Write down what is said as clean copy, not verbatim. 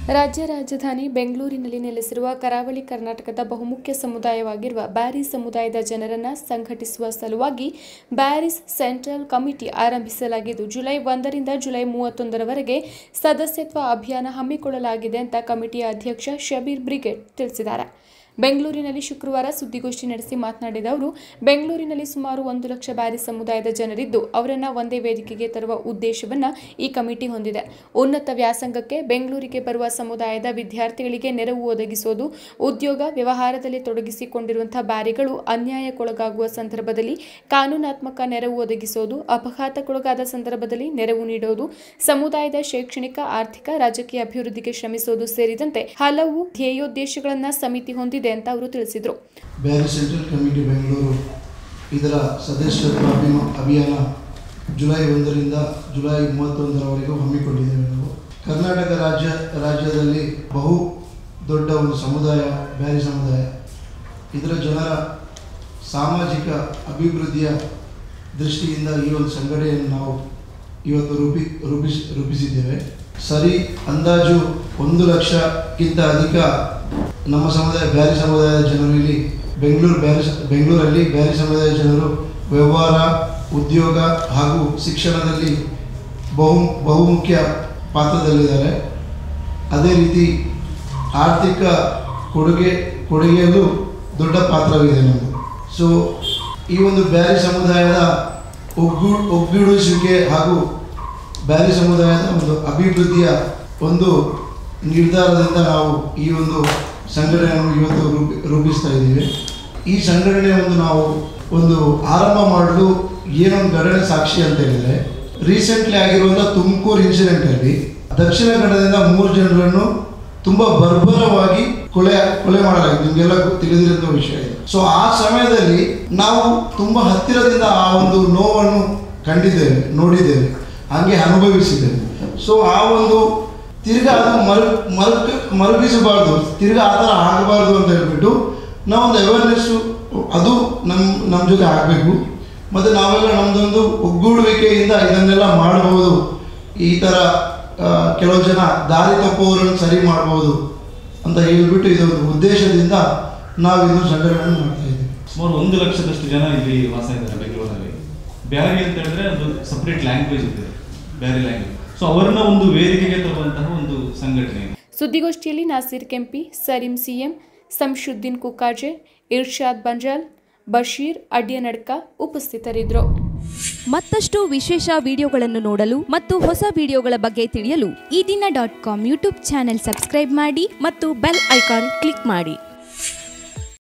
ರಾಜ್ಯ ರಾಜಧಾನಿ ಬೆಂಗಳೂರಿನಲ್ಲಿ ನೆಲೆಸಿರುವ ಕರಾವಳಿ ಕರ್ನಾಟಕದ ಬಹುಮುಖ್ಯ ಸಮುದಾಯವಾಗಿರುವ ಬ್ಯಾರಿ ಸಮುದಾಯದ ಜನರನ್ನು ಸಂಘಟಿಸುವ ಸಲುವಾಗಿ ಬ್ಯಾರಿಸ್ ಸೆಂಟ್ರಲ್ ಕಮಿಟಿ ಆರಂಭಿಸಲಾಗಿದ್ದು ಜುಲೈ 1 ರಿಂದ ಜುಲೈ 31ರವರೆಗೆ ಸದಸ್ಯತ್ವ ಅಭಿಯಾನ ಹಮ್ಮಿಕೊಳ್ಳಲಾಗಿದೆ ಅಂತ ಕಮಿಟಿಯ ಅಧ್ಯಕ್ಷ ಶಬೀರ್ ಬ್ರಿಗೇಡ್ ತಿಳಿಸಿದ್ದಾರೆ. ಬೆಂಗಳೂರಿನಲ್ಲಿ ಶುಕ್ರವಾರ ಸುದ್ದಿಗೋಷ್ಠಿ ನಡೆಸಿ ಮಾತನಾಡಿದ ಅವರು, ಬೆಂಗಳೂರಿನಲ್ಲಿ ಸುಮಾರು 1 ಲಕ್ಷ ಬ್ಯಾರಿ ಸಮುದಾಯದ ಜನರಿದ್ದು ಅವರನ್ನು ಒಂದೇ ವೇದಿಕೆಗೆ ತರುವ ಉದ್ದೇಶವನ್ನು ಈ ಕಮಿಟಿ ಹೊಂದಿದೆ. ಉನ್ನತ ವ್ಯಾಸಂಗಕ್ಕೆ ಬೆಂಗಳೂರಿಗೆ ಬರುವ ಸಮುದಾಯದ ವಿದ್ಯಾರ್ಥಿಗಳಿಗೆ ನೆರವು ಒದಗಿಸುವುದು, ಉದ್ಯೋಗ ವ್ಯವಹಾರದಲ್ಲಿ ತೊಡಗಿಸಿಕೊಂಡಿರುವಂತಹ ಬ್ಯಾರಿಗಳು ಅನ್ಯಾಯಕ್ಕೊಳಗಾಗುವ ಸಂದರ್ಭದಲ್ಲಿ ಕಾನೂನಾತ್ಮಕ ನೆರವು ಒದಗಿಸುವುದು, ಅಪಘಾತಕ್ಕೊಳಗಾದ ಸಂದರ್ಭದಲ್ಲಿ ನೆರವು ನೀಡುವುದು, ಸಮುದಾಯದ ಶೈಕ್ಷಣಿಕ, ಆರ್ಥಿಕ, ರಾಜಕೀಯ ಅಭಿವೃದ್ಧಿಗೆ ಶ್ರಮಿಸುವುದು ಸೇರಿದಂತೆ ಹಲವು ಧ್ಯೇಯೋದ್ದೇಶಗಳನ್ನು ಸಮಿತಿ ಹೊಂದಿದೆ ಅಂತ ಅವರು ತಿಳಿಸಿದರು. ಬ್ಯಾರಿ ಸೆಂಟ್ರಲ್ ಕಮಿಟಿ ಬೆಂಗಳೂರು ಇದರ ಸದಸ್ಯತ್ವ ಅಭಿಯಾನ ಜುಲೈ 1 ರಿಂದ ಜುಲೈ 31ರವರೆಗೂ ಹಮ್ಮಿಕೊಂಡಿದ್ದೇವೆ. ನಾವು ಕರ್ನಾಟಕ ರಾಜ್ಯದಲ್ಲಿ ಬಹು ದೊಡ್ಡ ಒಂದು ಸಮುದಾಯ ಬ್ಯಾರಿ ಸಮುದಾಯ. ಇದರ ಜನರ ಸಾಮಾಜಿಕ ಅಭಿವೃದ್ಧಿಯ ದೃಷ್ಟಿಯಿಂದ ಈ ಒಂದು ಸಂಘಟನೆಯನ್ನು ನಾವು ಇವತ್ತು ರೂಪಿಸಿದ್ದೇವೆ. ಸರಿ ಅಂದಾಜು 1 ಲಕ್ಷಕ್ಕಿಂತ ಅಧಿಕ ನಮ್ಮ ಸಮುದಾಯ ಬ್ಯಾರಿ ಸಮುದಾಯದ ಜನರು ಇಲ್ಲಿ ಬೆಂಗಳೂರಲ್ಲಿ ಬ್ಯಾರಿ ಸಮುದಾಯದ ಜನರು ವ್ಯವಹಾರ, ಉದ್ಯೋಗ ಹಾಗೂ ಶಿಕ್ಷಣದಲ್ಲಿ ಬಹುಮುಖ್ಯ ಪಾತ್ರದಲ್ಲಿದ್ದಾರೆ. ಅದೇ ರೀತಿ ಆರ್ಥಿಕ ಕೊಡುಗೆಯಲ್ಲೂ ದೊಡ್ಡ ಪಾತ್ರವಿದೆ ನಮ್ಮದು. ಸೊ ಈ ಒಂದು ಬ್ಯಾರಿ ಸಮುದಾಯದ ಒಗ್ಗೂಡಿಸುವಿಕೆ ಹಾಗೂ ಬ್ಯಾರಿ ಸಮುದಾಯದ ಒಂದು ಅಭಿವೃದ್ಧಿಯ ಒಂದು ನಿರ್ಧಾರದಿಂದ ನಾವು ಈ ಒಂದು ಸಂಘಟನೆಯನ್ನು ಇವತ್ತು ರೂಪಿಸ್ತಾ ಇದ್ದೀವಿ. ಈ ಸಂಘಟನೆ ನಾವು ಆರಂಭ ಮಾಡಲು ಏನೊಂದು ಘಟನೆ ಸಾಕ್ಷಿ ಅಂತ ಹೇಳಿದರೆ, ರೀಸೆಂಟ್ಲಿ ಆಗಿರುವಂಥ ತುಮಕೂರು ಇನ್ಸಿಡೆಂಟಲ್ಲಿ ದಕ್ಷಿಣ ಕನ್ನಡದಿಂದ 3 ಜನರನ್ನು ತುಂಬ ಬರ್ಬರವಾಗಿ ಕೊಲೆ ಮಾಡಲಾಗಿದೆ. ನಿಮಗೆಲ್ಲ ತಿಳಿದಿರುವಂಥ ವಿಷಯ ಇದೆ. ಸೊ ಆ ಸಮಯದಲ್ಲಿ ನಾವು ತುಂಬ ಹತ್ತಿರದಿಂದ ಆ ಒಂದು ನೋವನ್ನು ಕಂಡಿದ್ದೇವೆ, ನೋಡಿದ್ದೇವೆ, ಹಾಗೆ ಅನುಭವಿಸಿದ್ದೇವೆ. ಸೊ ಆ ಒಂದು ತಿರ್ಗಾ ಅದು ಮರುಗಿಸಬಾರ್ದು, ತಿರ್ಗಾ ಆ ಥರ ಆಗಬಾರ್ದು ಅಂತ ಹೇಳ್ಬಿಟ್ಟು ನಾವೊಂದು ಅವೇರ್ನೆಸ್ಸು ಅದು ನಮ್ಮ ಜೊತೆ ಆಗಬೇಕು. ಮತ್ತು ನಾವೆಲ್ಲ ನಮ್ಮದೊಂದು ಒಗ್ಗೂಡುವಿಕೆಯಿಂದ ಇದನ್ನೆಲ್ಲ ಮಾಡಬಹುದು, ಈ ಥರ ಕೆಲವು ಜನ ದಾರಿ ತಪ್ಪುವವರನ್ನು ಸರಿ ಮಾಡ್ಬೋದು ಅಂತ ಹೇಳ್ಬಿಟ್ಟು ಇದೊಂದು ಉದ್ದೇಶದಿಂದ ನಾವು ಇದನ್ನು ಸಂಘಟನೆ ಮಾಡ್ತಾ ಇದ್ದೀವಿ. ಸುಮಾರು 1 ಲಕ್ಷದಷ್ಟು ಜನ ಇಲ್ಲಿ ವಾಸ ಇದ್ದಾರೆ ಬೆಂಗಳೂರಲ್ಲಿ. ಬ್ಯಾರಿ ಅಂತ ಹೇಳಿದ್ರೆ ಒಂದು ಸಪ್ರೇಟ್ ಲ್ಯಾಂಗ್ವೇಜ್ ಇದೆ, ಬ್ಯಾರಿ ಲ್ಯಾಂಗ್ವೇಜ್. ಸೊ ಅವರನ್ನ ಒಂದು ವೇದಿಕೆಗೆ ತರುವಂತಹ ಒಂದು ಸಂಘಟನೆ. ಸುದ್ದಿಗೋಷ್ಠಿಯಲ್ಲಿ ನಾಸೀರ್ ಕೆಂಪಿ, ಸಲೀಂ ಸಿಎಂ, ಸಂಶುದ್ದೀನ್ ಕುಕ್ಕಾಜೆ, ಇರ್ಷಾದ್ ಬಂಜಾಲ್, ಬಶೀರ್ ಅಡ್ಯನಡ್ಕ ಉಪಸ್ಥಿತರಿದ್ದರು. ಮತ್ತಷ್ಟು ವಿಶೇಷ ವಿಡಿಯೋಗಳನ್ನು ನೋಡಲು ಮತ್ತು ಹೊಸ ವಿಡಿಯೋಗಳ ಬಗ್ಗೆ ತಿಳಿಯಲು ಈ ದಿನ .com ಯೂಟ್ಯೂಬ್ ಚಾನೆಲ್ ಸಬ್ಸ್ಕ್ರೈಬ್ ಮಾಡಿ ಮತ್ತು ಬೆಲ್ ಐಕಾನ್ ಕ್ಲಿಕ್ ಮಾಡಿ.